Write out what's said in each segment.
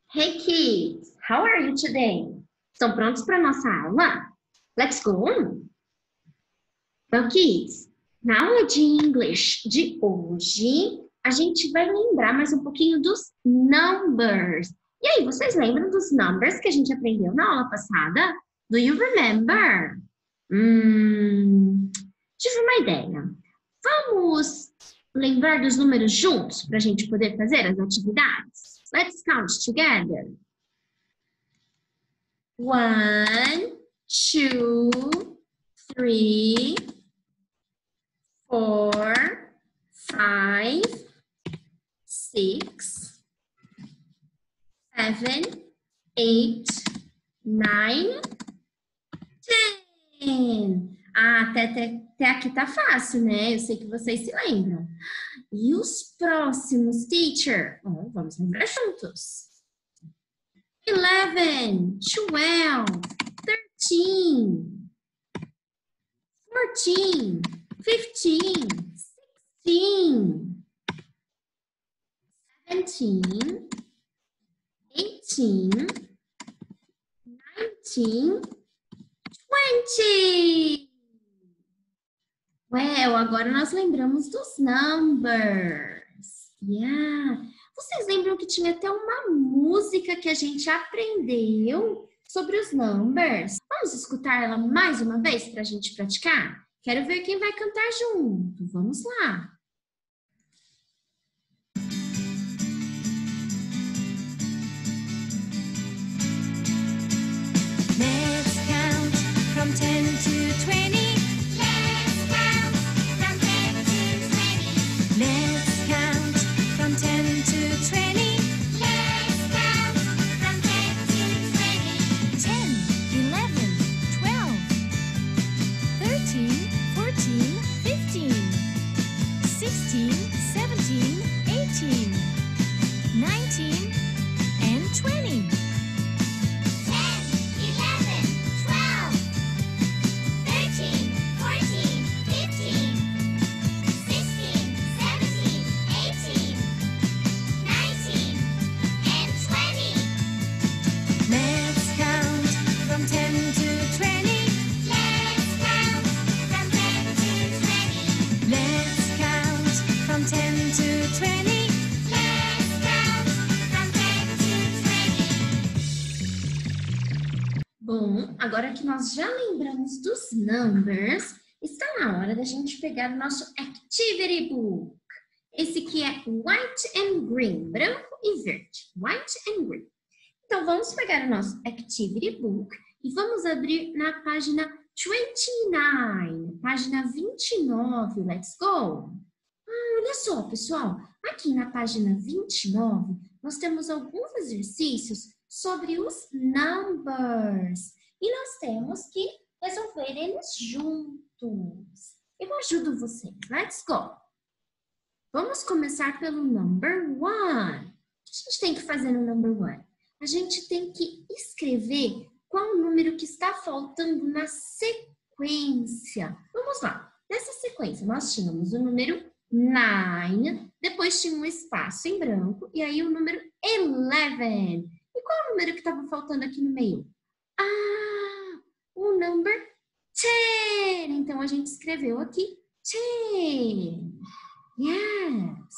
Hey kids, how are you today? Estão prontos para nossa aula? Let's go on! Well, kids, na aula de English de hoje, a gente vai lembrar mais um pouquinho dos numbers. E aí, vocês lembram dos numbers que a gente aprendeu na aula passada? Do you remember? Tive uma ideia. Vamos lembrar dos números juntos para a gente poder fazer as atividades? Let's count together. 1, 2, 3, 4, 5, 6, 7, 8, 9, 10. Até aqui tá fácil, né? Eu sei que vocês se lembram. E os próximos, teacher? Vamos lembrar juntos. 11, 12, 13, 14, 15, 16, 17, 18, 19, 20. Well, agora nós lembramos dos numbers. Yeah. Vocês lembram que tinha até uma música que a gente aprendeu sobre os numbers? Vamos escutar ela mais uma vez para a gente praticar? Quero ver quem vai cantar junto. Vamos lá. Let's count from 10 to 20. Let's count from 10 to 20. Let's count from 10 to 20. Let's count from 10 to 20. 10, 11, 12, 13, 14, 15, 16, 17, 18, 19, and 20. Bom, agora que nós já lembramos dos numbers, está na hora da gente pegar o nosso Activity Book. Esse aqui é white and green, branco e verde. White and green. Então, vamos pegar o nosso Activity Book e vamos abrir na página 29, página 29. Let's go! Olha só, pessoal. Aqui na página 29, nós temos alguns exercícios sobre os numbers. E nós temos que resolver eles juntos. Eu ajudo vocês. Let's go! Vamos começar pelo number 1. O que a gente tem que fazer no number 1? A gente tem que escrever qual o número que está faltando na sequência. Vamos lá. Nessa sequência, nós tínhamos o número 9, depois tinha um espaço em branco, e aí o número 11. E qual é o número que estava faltando aqui no meio? O number 10. Então, a gente escreveu aqui 10. Yes.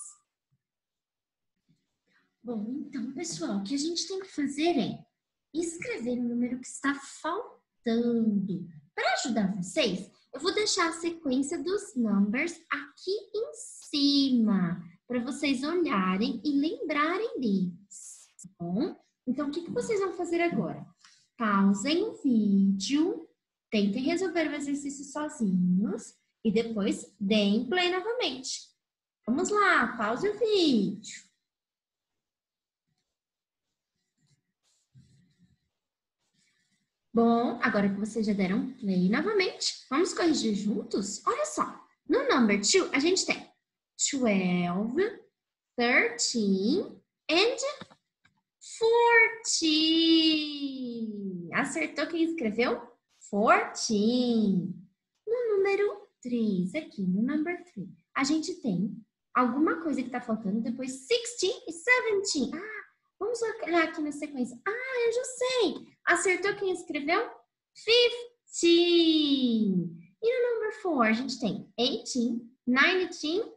Bom, então, pessoal, o que a gente tem que fazer é escrever o número que está faltando. Para ajudar vocês, eu vou deixar a sequência dos numbers aqui em cima, para vocês olharem e lembrarem deles, tá bom? Então, o que vocês vão fazer agora? Pausem o vídeo, tentem resolver o exercício sozinhos e depois deem play novamente. Vamos lá, pause o vídeo. Bom, agora que vocês já deram play novamente, vamos corrigir juntos? Olha só, no number 2 a gente tem 12, 13 and 14. Acertou quem escreveu? 14. No número 3, aqui no number 3, a gente tem alguma coisa que está faltando depois 16 e 17. Vamos olhar aqui na sequência. Ah, eu já sei. Acertou quem escreveu? 15. E no number 4, a gente tem 18, 19,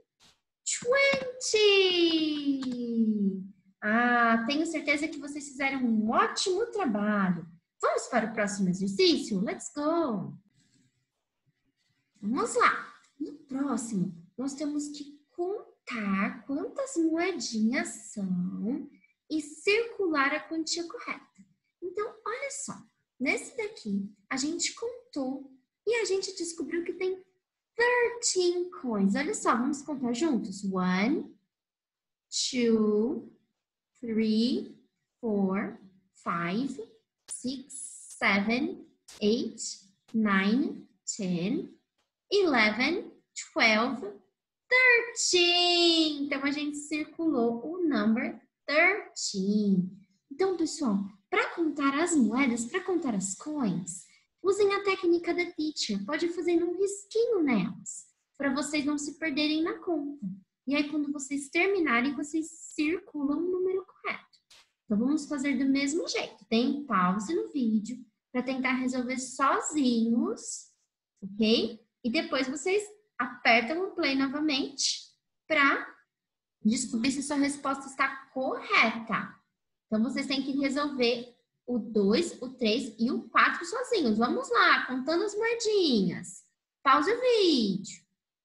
20. Ah, tenho certeza que vocês fizeram um ótimo trabalho. Vamos para o próximo exercício? Let's go! Vamos lá. No próximo, nós temos que contar quantas moedinhas são e circular a quantia correta. Então, olha só. Nesse daqui, a gente contou e a gente descobriu que tem 13 coins. Olha só, vamos contar juntos. 1, 2, 3, 4, 5, 6, 7, 8, 9, 10, 11, 12, 13. Então, a gente circulou o number 13. Então, pessoal, para contar as moedas, para contar as coins, usem a técnica da teacher. Pode fazer um risquinho nelas, para vocês não se perderem na conta. E aí, quando vocês terminarem, vocês circulam o número correto. Então, vamos fazer do mesmo jeito. Deem pause no vídeo para tentar resolver sozinhos, ok? E depois vocês apertam o play novamente para descobrir se sua resposta está correta. Então, vocês têm que resolver o 2, o 3 e o 4 sozinhos. Vamos lá, contando as moedinhas. Pausa o vídeo.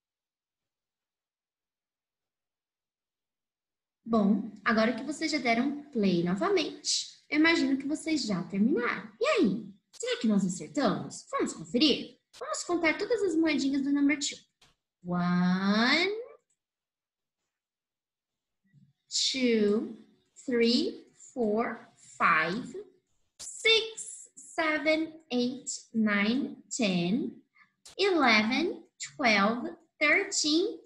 Bom, agora que vocês já deram play novamente, eu imagino que vocês já terminaram. E aí, será que nós acertamos? Vamos conferir? Vamos contar todas as moedinhas do number 2. 1, 2, 3, 4, 5, 6, 7, 8, 9, 10, 11, 12, 13,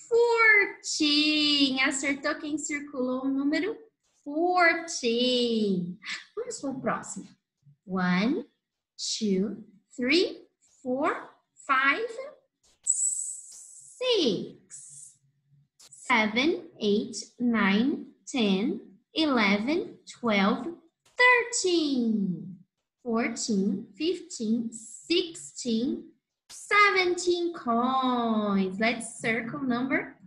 14. Acertou quem circulou o número 14. Vamos para o próximo. 1, 2, 3, 4, 5, 6, 7, 8, 9, 10, 11, 12, 13, 14, 15, 16, 17 coins. Let's circle number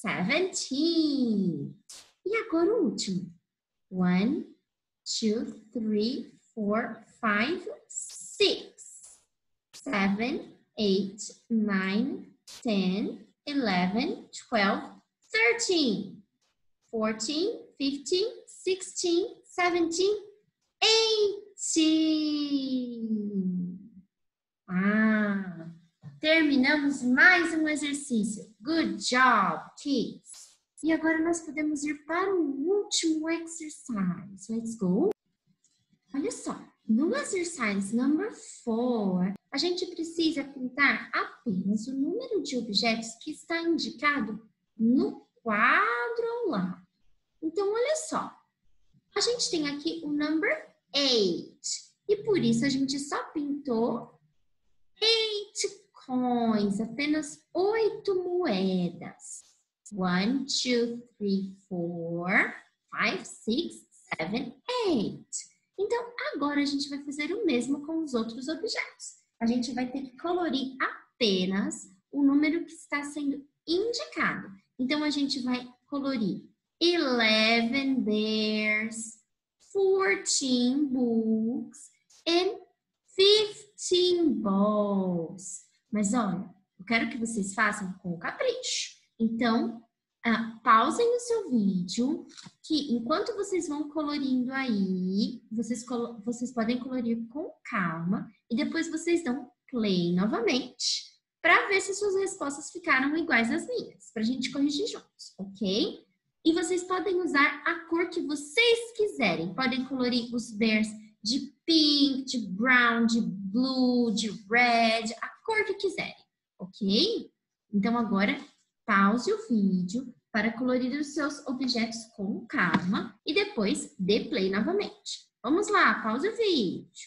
17. E agora o último. 1, 2, 3, 4, 5, 6, 7, 8, 9, 10, 11, 12, 13, 14, 15, 16, 17, 18. Ah, terminamos mais um exercício. Good job, kids. E agora nós podemos ir para o último exercise. Let's go. Olha só, no exercise number 4, a gente precisa contar apenas o número de objetos que está indicado no quadro ao lado. Então, olha só, a gente tem aqui o number 8 e por isso a gente só pintou 8 coins, apenas 8 moedas. 1, 2, 3, 4, 5, 6, 7, 8. Então, agora a gente vai fazer o mesmo com os outros objetos. A gente vai ter que colorir apenas o número que está sendo indicado. Então, a gente vai colorir 11 bears, 14 books and 15 balls. Mas olha, eu quero que vocês façam com capricho. Então, pausem o seu vídeo, que enquanto vocês vão colorindo aí, vocês podem colorir com calma e depois vocês dão play novamente para ver se suas respostas ficaram iguais às minhas, para a gente corrigir juntos, ok? E vocês podem usar a cor que vocês quiserem. Podem colorir os bears de pink, de brown, de blue, de red, a cor que quiserem, ok? Então agora pause o vídeo para colorir os seus objetos com calma e depois dê play novamente. Vamos lá, pause o vídeo.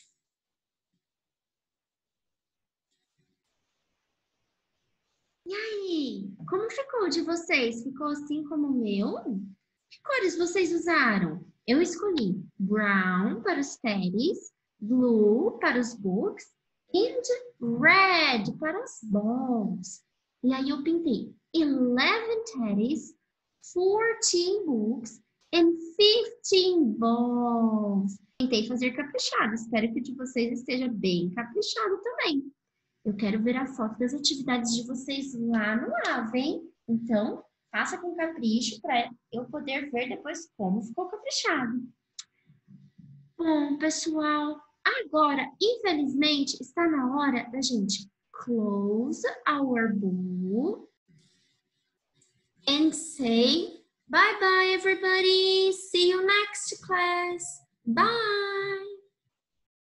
E aí, como ficou de vocês? Ficou assim como o meu? Que cores vocês usaram? Eu escolhi brown para os teddies, blue para os books and red para as balls. E aí eu pintei 11 teddies, 14 books and 15 balls. Tentei fazer caprichado. Espero que o de vocês esteja bem caprichado também. Eu quero ver a foto das atividades de vocês lá no AVE, hein? Então, faça com capricho para eu poder ver depois como ficou caprichado. Bom, pessoal, agora, infelizmente, está na hora da gente close our book and say bye-bye, everybody. See you next class. Bye!